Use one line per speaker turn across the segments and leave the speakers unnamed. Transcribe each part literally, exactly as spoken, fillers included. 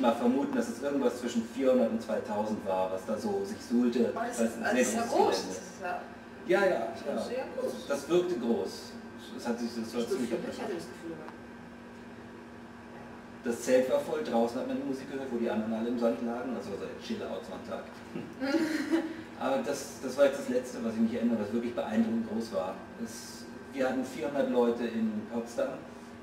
mal vermuten, dass es irgendwas zwischen vierhundert und zweitausend war, was da so sich suhlte.
Aber das,
das
ist, das ist ja groß. Das ist ja,
ja, ja, ja.
sehr groß.
Das wirkte groß. Das hat sich das war
Nicht so
ziemlich
viel, ich hatte das Gefühl.
Das Zelt war voll, draußen hat man die Musik gehört, wo die anderen alle im Sand lagen, also so ein Chill-Out am Tag. Aber das, das war jetzt das Letzte, was ich mich erinnere, was wirklich beeindruckend groß war. Es, wir hatten vierhundert Leute in Potsdam,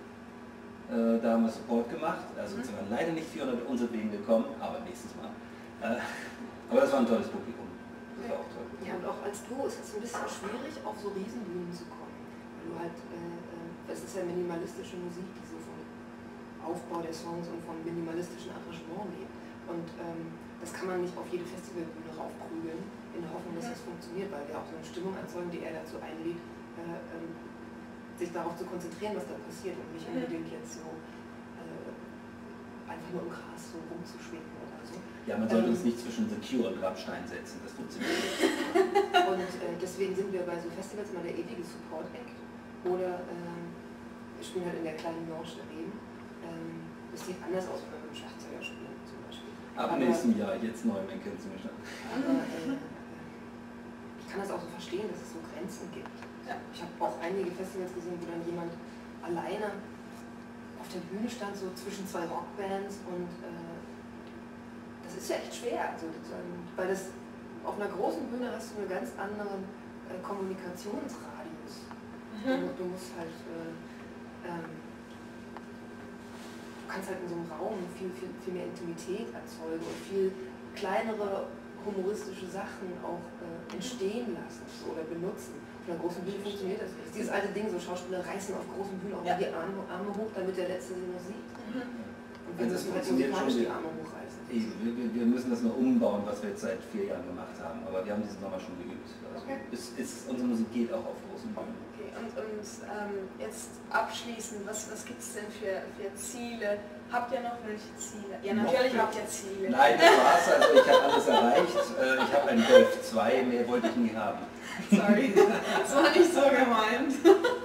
äh, da haben wir Support gemacht, also sind wir leider nicht vierhundert unser Wegen gekommen, aber nächstes Mal. Äh, aber das war ein tolles Publikum, das war auch toll.
Ja, und auch als Duo ist es ein bisschen schwierig, auf so Riesenbühnen zu kommen, weil du halt, äh, das ist ja minimalistische Musik, die so vom Aufbau der Songs und vom minimalistischen Arrangement lebt. Und ähm, das kann man nicht auf jede Festivalbühne raufprügeln, in der Hoffnung, dass das funktioniert, weil wir auch so eine Stimmung erzeugen, die er dazu einlädt, äh, ähm, sich darauf zu konzentrieren, was da passiert und nicht unbedingt jetzt so äh, einfach nur im Gras so rumzuschwingen oder so.
Ja, man sollte
ähm,
uns nicht zwischen The Cure und Rammstein setzen, das funktioniert nicht.
Und äh, deswegen sind wir bei so Festivals immer der ewige Support-Act oder äh, wir spielen halt in der kleinen Lounge daneben. Ähm, das sieht anders aus, wenn wir mit dem Schlagzeuger spielen zum Beispiel.
Ab
aber,
nächstem Jahr, jetzt neu, mein Kind zum Beispiel.
Aber äh, ich kann das auch so verstehen, dass es so Grenzen gibt.
Ja.
Ich habe auch einige Festivals gesehen, wo dann jemand alleine auf der Bühne stand, so zwischen zwei Rockbands und äh, das ist ja echt schwer. Also, weil das auf einer großen Bühne hast du einen ganz anderen äh, Kommunikationsradius. Mhm. Du, du musst halt äh, ähm, Du kannst halt in so einem Raum viel, viel, viel mehr Intimität erzeugen und viel kleinere humoristische Sachen auch äh, entstehen lassen so, oder benutzen. Auf einer großen Bühne funktioniert das nicht. Dieses alte Ding, so Schauspieler reißen auf großen Bühnen auch ja. die Arme, Arme hoch, damit der Letzte sie noch sieht. Mhm. Und wir
also
müssen halt musikalisch die Arme hochreißen. Wir,
wir müssen das nur umbauen, was wir jetzt seit vier Jahren gemacht haben, aber wir haben diesen Sommer schon geübt. Also
okay.
es, es, unsere Musik geht auch auf großen Bühnen.
Okay, und, und ähm, jetzt abschließend, was, was gibt es denn für, für Ziele? Habt ihr noch welche Ziele? Ja, natürlich habt ihr Ziele. Nein,
das war's, also ich habe alles erreicht. Ich habe einen Golf zwei, mehr wollte ich nie haben.
Sorry, das war nicht so gemeint.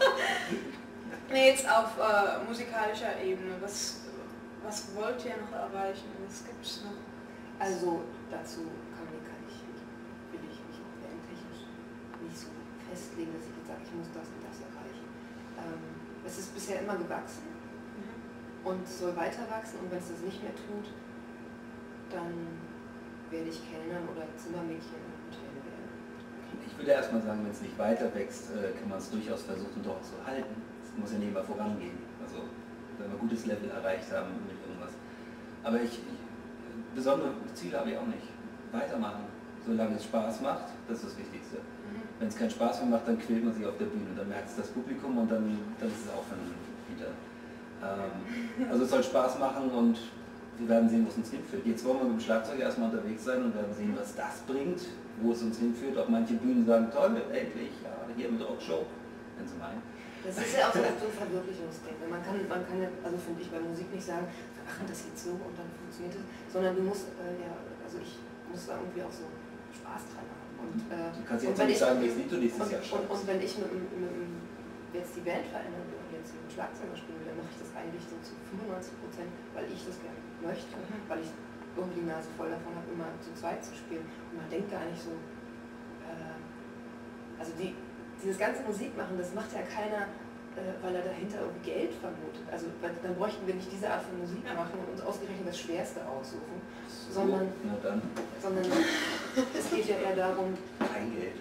Nee, jetzt auf äh, musikalischer Ebene, was, was wollt ihr noch erreichen? Was gibt es noch?
Also dazu kann, kann ich, will ich mich auch bandtechnisch nicht so festlegen, dass ich jetzt sage, ich muss das und das erreichen. Ähm, es ist bisher immer gewachsen mhm. und soll weiter wachsen, und wenn es das nicht mehr tut, dann werde ich Kellnerin oder Zimmermädchen im Hotel werden.
Ich würde erstmal sagen, wenn es nicht weiter wächst, kann man es durchaus versuchen, dort zu halten. Es muss ja nicht mal vorangehen. Also wenn wir ein gutes Level erreicht haben mit irgendwas. Aber ich, ich besondere Ziele habe ich auch nicht. Weitermachen, solange es Spaß macht, das ist das Wichtigste. Mhm. Wenn es keinen Spaß mehr macht, dann quält man sich auf der Bühne, dann merkt es das Publikum und dann, dann ist es auch von wieder. Ähm, also es soll Spaß machen und wir werden sehen, wo es uns hinführt. Jetzt wollen wir mit dem Schlagzeug erstmal unterwegs sein und werden sehen, was das bringt, wo es uns hinführt. Auch manche Bühnen sagen, toll, endlich, ja, hier mit Rockshow, wenn sie meinen.
Das ist ja auch so ein Verwirklichungsding. Man kann, man kann ja, also finde ich bei Musik nicht sagen, wir machen das jetzt so und dann funktioniert es, sondern du musst, äh, ja, also ich muss da irgendwie auch so Spaß dran haben. Und, äh,
du kannst
und
jetzt nicht sagen, welches Lied du nächstes
und,
Jahr
und, und wenn ich mit, mit, mit, jetzt die Band verändern will und jetzt mit dem Schlagzeuger spielen will, dann mache ich das eigentlich so zu fünfundneunzig Prozent, weil ich das gerne möchte, mhm. weil ich irgendwie die Nase voll davon habe, immer zu zweit zu spielen. Und man denkt gar nicht so, äh, also die, dieses ganze Musikmachen, das macht ja keiner, äh, weil er dahinter irgendwie Geld vermutet. Also dann bräuchten wir nicht diese Art von Musik machen und uns ausgerechnet das Schwerste aussuchen,
so,
sondern,
na dann.
sondern es geht ja eher darum,
kein Geld.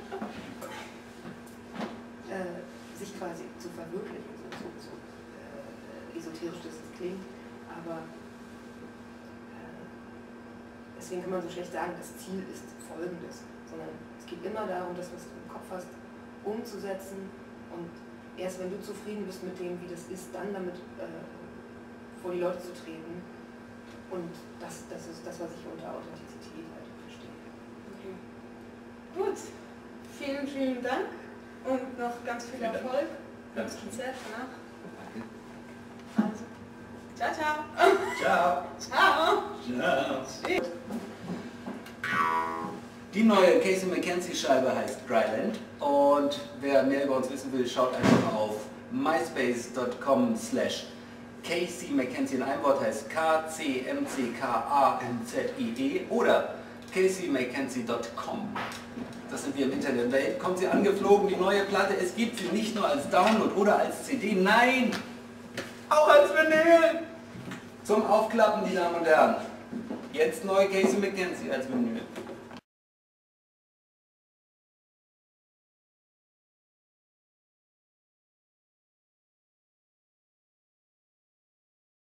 Äh, sich quasi zu verwirklichen, so, so, so äh, esoterisch das klingt, aber äh, deswegen kann man so schlecht sagen, das Ziel ist folgendes, sondern es geht immer darum, das, was du im Kopf hast, umzusetzen, und erst wenn du zufrieden bist mit dem, wie das ist, dann damit äh, vor die Leute zu treten, und das, das ist das, was ich unter Authentizität halt verstehe.
Okay. Gut, vielen, vielen Dank und noch ganz viel
vielen
Erfolg für das Konzert danach. Also, ciao, ciao.
Ciao.
Ciao.
Ciao. Die neue Casey McKenzie Scheibe heißt Dryland, und wer mehr über uns wissen will, schaut einfach auf myspace dot com slash Casey McKenzie in einem Wort heißt K C M C K A N Z I E oder casey mckenzie punkt com. Das sind wir im Internet. Da kommt sie angeflogen, die neue Platte. Es gibt sie nicht nur als Download oder als C D, nein, auch als Vinyl. Zum Aufklappen, die Damen und Herren. Jetzt neu Casey McKenzie als Vinyl.